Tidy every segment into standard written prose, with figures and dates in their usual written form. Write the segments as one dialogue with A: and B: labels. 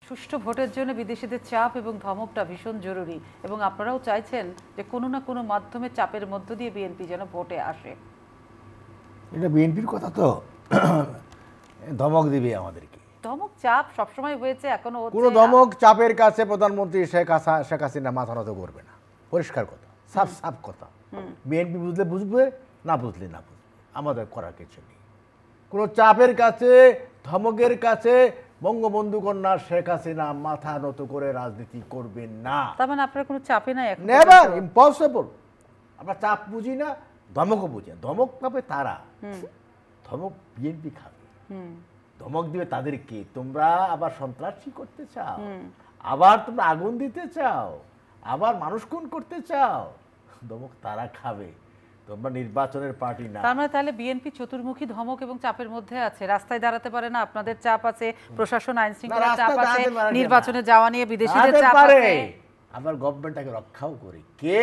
A: সুষ্ঠু ভোটের জন্য বিদেশিদের চাপ এবং ধমকটা ভীষণ জরুরি, এবং আপনারাও চাইছেন যে কোনো না কোনো মাধ্যমে চাপের মধ্য দিয়ে বিএনপি যেন ভোটে আসে।
B: এটা বিএনপির কথা তো, ধমক দিবে আমাদেরকে।
A: ধমক চাপ সবসময় হয়েছে, এখনো হচ্ছে।
B: কোনো ধমক চাপের কাছে প্রধানমন্ত্রী শেখ হাসিনা মাথা নত করবে না, পরিষ্কার কথা, সাফ সাফ কথা। বিএনপি বুঝলে বুঝবে, না বুঝলে না বুঝবে, আমাদের করার কিছু নেই। কোনো চাপের কাছে, ধমকের কাছে বঙ্গবন্ধু কন্যা শেখ হাসিনা মাথা নত করে রাজনীতি করবেন না।
A: তার মানে আপনার কোনো চাপে নাই এখন?
B: Never, impossible. আমরা চাপ বুঝি না, ধমকও বুঝি না। ধমক পাবে তারা, ধমক বিএনপি খাবে। ধমক দিবে তাদেরকে, তোমরা আবার সন্ত্রাসী করতে চাও, আবার তোমরা আগুন দিতে চাও, আবার মানুষ খুন করতে চাও, ধমক তারা খাবে। তোমরা নির্বাচনের পার্টি না।
A: তার মানে তাহলে বিএনপি চতুর্মুখী ধমক এবং চাপের মধ্যে আছে, রাস্তায় দাঁড়াতে পারে না, আপনাদের চাপ আছে, প্রশাসন আইন শৃঙ্খলা চাপ আছে, নির্বাচনে যাওয়া নিয়ে বিদেশিদের চাপ আছে,
B: আবার গভর্নমেন্ট তাকে রক্ষাও করে। কে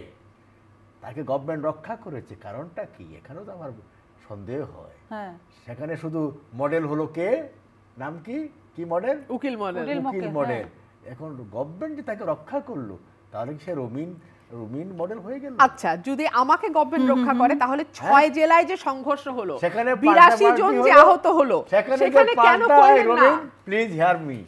B: তাকে গভর্নমেন্ট রক্ষা করেছে, কারণটা কি? এখানেও তো আমার সন্দেহ হয়। সেখানে শুধু মডেল হলো কে, নাম কি, কি মডেল?
C: উকিল মডেল।
B: উকিল মডেল। এখন গভর্নমেন্ট তাকে রক্ষা করলো, তাহলে সে রুমিন মডেল হয়ে গেল।
C: আচ্ছা, যদি আমাকে গভর্নমেন্ট রক্ষা করে, তাহলে 6 জেলায় যে সংঘর্ষ হলো, 82 জন যে আহত হলো, সেখানে কেন করলেন না?
B: Please hear me.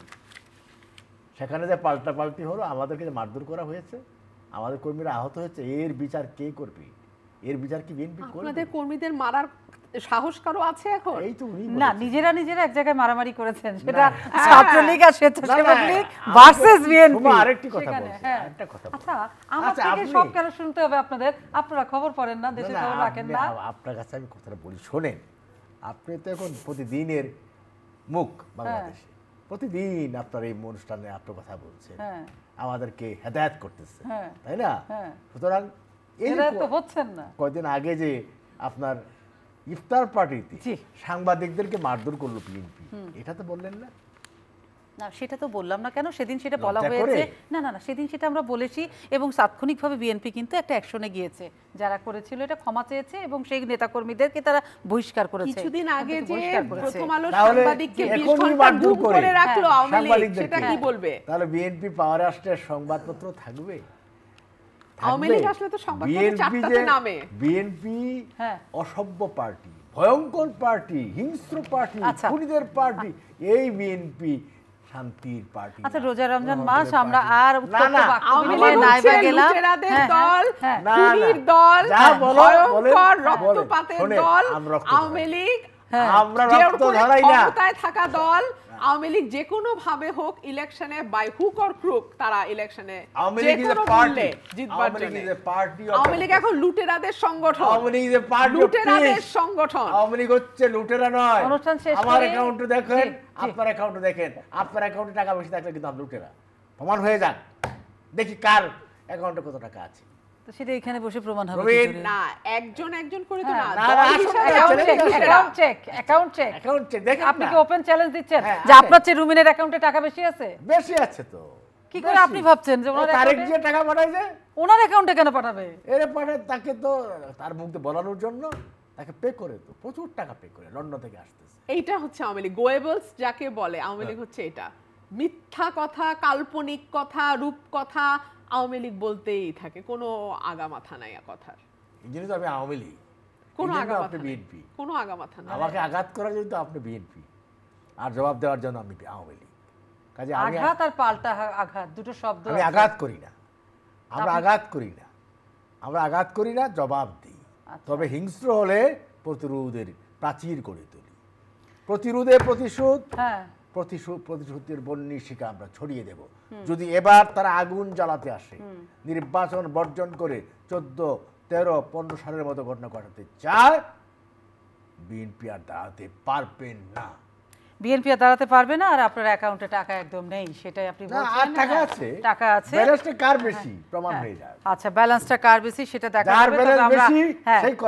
B: সেখানে যে পাল্টাপাল্টি হলো, আমাদেরকে যে মারধর করা হয়েছে, আমাদের কর্মীরা আহত হয়েছে, এর বিচার কে করবে? এর বিচার কি বিএনপি করবে?
C: আপনাদের কর্মীদের মারার সাহস কারো আছে এখন?
B: এই তো
A: না, নিজেরা এক জায়গায় মারামারি করেছেন, সেটা ছাত্রলীগ আর স্বেচ্ছাসেবক লীগ ভার্সেস বিএনপি।
B: আরেকটি কথা বলছি, আরেকটা কথা।
A: আচ্ছা, আমার থেকে সব কেন শুনতে হবে আপনাদের? আপনারা খবর পড়েন না, দেশের খবর রাখেন না?
B: আপনার কাছে আমি কথাটা বলি, শোনেন। আপনি তো এখন প্রতিদিনের মুখ বাংলাদেশে, প্রতিদিন আপনার এই অনুষ্ঠানে আপনার কথা বলছেন, আমাদেরকে হেদায়েত করতেছে, তাই না? সুতরাং এই তো হচ্ছেন না। কয়েকদিন আগে যে আপনার ইফতার পার্টিতে সাংবাদিকদেরকে মারধর করলো বিএনপি, এটা তো বললেন না?
A: না, সেটা তো বললাম না কেন, সেদিন সেটা বলা হয়েছে। না না না, সেদিন সেটা আমরা বলেছি, এবং তাৎক্ষণিকভাবে বিএনপি কিন্তু একটা অ্যাকশনে গিয়েছে, যারা করেছিল এটা ক্ষমা চেয়েছে, এবং সেই নেতাকর্মীদেরকে তারা বহিষ্কার করেছে।
C: কিছুদিন আগে যে প্রথম আলো সাংবাদিককে 20 ঘন্টা গুম করে রাখলো আওয়ামী লীগ, সেটা কি বলবে?
B: তাহলে বিএনপি পাওয়ারে আসলে সংবাদপত্র থাকবে?
C: আওয়ামী লীগ আসলে তো সংবাদপত্র চারটাতে নামে।
B: বিএনপি অসভ্য পার্টি, ভয়ঙ্কর পার্টি, হিংস্র পার্টি, খুনিদের পার্টি। এই বিএনপি শান্তির পার্টি।
A: আচ্ছা, রোজা রমজান মাস, আমরা আর
C: আওয়ামী লীগ হচ্ছে লুটেরাদের দল, খুনির দল, ভয়ঙ্কর রক্তপাতের দল। আওয়ামী লীগ
B: আমরা রক্ত ঝরাই না,
C: ক্ষমতায় থাকা দল। আওয়ামী লীগ যে কোনো ভাবে হোক ইলেকশনে, বাই হুক অর ক্রুক, তারা ইলেকশনে যে কোনো মূল্যে জিতবার জন্য। আওয়ামী লীগ এখন লুটেরাদের সংগঠন, লুটেরাদের সংগঠন।
B: আওয়ামী লীগ হচ্ছে লুটেরা নয়। আমার অ্যাকাউন্টে দেখেন, আপনার অ্যাকাউন্টে দেখেন, আপনার অ্যাকাউন্টে টাকা বেশি থাকলে কিন্তু আমরা লুটেরা। প্রমাণ হয়ে যাক, দেখি কার অ্যাকাউন্টে কত টাকা আছে।
A: সেটা এখানে বসে প্রমাণ হবে
C: না, একজন একজন করে তো না,
A: অ্যাকাউন্ট চেক দেখেন। আপনি কি ওপেন চ্যালেঞ্জ দিচ্ছেন যে আপনার চেয়ে রুমিনের অ্যাকাউন্টে টাকা বেশি আছে?
B: বেশি আছে তো।
A: কি করে আপনি ভাবছেন যে ওনার
B: তারেক যে টাকা পাঠাইছে,
A: ওনার অ্যাকাউন্টে কেন পাঠাবে?
B: এর পাঠায় তাকে তো তার মুখ দিয়ে বলানোর জন্য তাকে পে করে, তো প্রচুর টাকা পে করে লন্ডন থেকে আসতেছে।
C: এইটা হচ্ছে আওয়ামী লীগ, গোয়েবলস যাকে বলে আওয়ামী লীগ হচ্ছে এটা। মিথ্যা কথা, কাল্পনিক কথা, রূপ কথা আওয়ামী লীগ বলতেই থাকে, কোনো আগামাথা নাই কথার।
B: এই জন্য তো আমি আওয়ামী লীগ,
C: কোনো আগামাথা
B: বিএনপি,
C: কোনো আগামাথা নাই।
B: আমাকে আঘাত করার জন্য আপনি বিএনপি, আর জবাব দেওয়ার জন্য আমি আওয়ামী লীগ। কাজে
A: আঘাত আর পাল্টা আঘাত দুটো শব্দ।
B: আমি আঘাত করি না, আমরা আঘাত করি না, আমরা আঘাত করি না, জবাব দিই। তবে হিংস্র হলে প্রতিরোধের প্রাচীর গড়ে তুলি, প্রতিরোধে প্রতিশোধ, প্রতিশোধের বন্যী শিকা আমরা ছড়িয়ে দেব। যদি এবার তারা আগুন জ্বালাতে আসে, নির্বাচন বর্জন করে 14, 13, 15 সালের মতো ঘটনা ঘটাতে চায়, বিএনপি আর দাঁড়াতে পারবেন না।
A: বিএনপি আর দাঁড়াতে পারবে না, আর আপনার অ্যাকাউন্টে টাকা একদম নেই, সেটাই আপনি বলছেন।
B: টাকা আছে,
A: টাকা আছে,
B: ব্যালেন্সটা কার বেশি প্রমাণ হয়ে যায়।
A: আচ্ছা, ব্যালেন্সটা কার বেশি সেটা দেখা যাবে।
B: তবে আমরা সেই করাপ,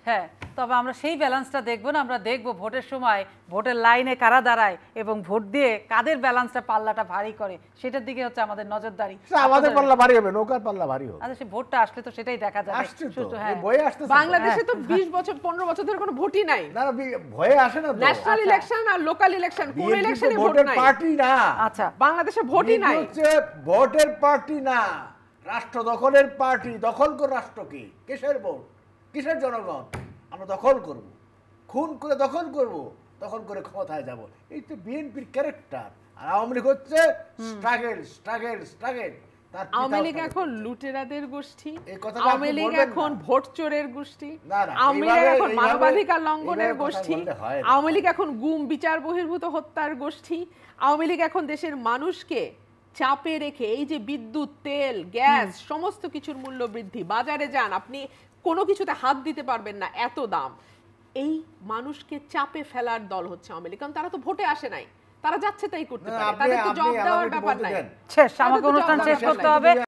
A: হ্যাঁ, তবে আমরা সেই ব্যালেন্সটা দেখবো না, আমরা দেখবো ভোটের সময় ভোটের লাইনে কারা দাঁড়ায় এবং ভোট দিয়ে কাদের ব্যালেন্সটা পাল্লাটা ভারী করে, সেটার দিকে হচ্ছে আমাদের নজরদারি।
B: আমাদের পাল্লা ভারী হবে, নৌকার পাল্লা ভারী হবে।
A: আচ্ছা, সে ভোটটা আসলে তো সেটাই দেখা যাবে।
B: হ্যাঁ, ভয়ে আসছে।
C: বাংলাদেশে তো 20 বছর 15 বছর ধরে কোনো ভোটই নাই।
B: না, ভয়ে আসে না তো।
C: ন্যাশনাল ইলেকশন আর লোকাল ইলেকশন, কোন ইলেকশনে ভোট নাই।
B: পার্টি না।
A: আচ্ছা,
C: বাংলাদেশে ভোটই নাই।
B: হচ্ছে ভোটের পার্টি না, রাষ্ট্র দখলের পার্টি। দখল করে রাষ্ট্র কি? কিসের ভোট? কিসের জনগণ? আমরা দখল করব, খুন করে দখল করব, দখল করে ক্ষমতায় যাব। এই তো বিএনপির ক্যারেক্টার। আর আওয়ামী লীগ হচ্ছে struggle struggle struggle.
C: Awami League এখন লুটেরাদের গোষ্ঠী, আওয়ামী লীগ এখন ভোট চোরের গোষ্ঠী, আওয়ামী লীগ এখন মানবাধিকার লঙ্ঘনের গোষ্ঠী, আওয়ামী লীগ এখন গুম বিচার বহির্ভূত হত্যার গোষ্ঠী, আওয়ামী লীগ এখন দেশের মানুষকে চাপে রেখে এই যে বিদ্যুৎ, তেল, গ্যাস সমস্ত কিছুর মূল্য বৃদ্ধি, বাজারে যান আপনি কোনো কিছুতে হাত দিতে পারবেন না, এত দাম, এই মানুষকে চাপে ফেলার দল হচ্ছে আওয়ামী লীগ। কারণ তারা তো ভোটে আসে নাই, তারা যাচ্ছে তাই করতে পারে, তাদের তো জবাব দেওয়ার ব্যাপার নাই।
A: শেষ, আমাকে অনুষ্ঠান শেষ করতে হবে।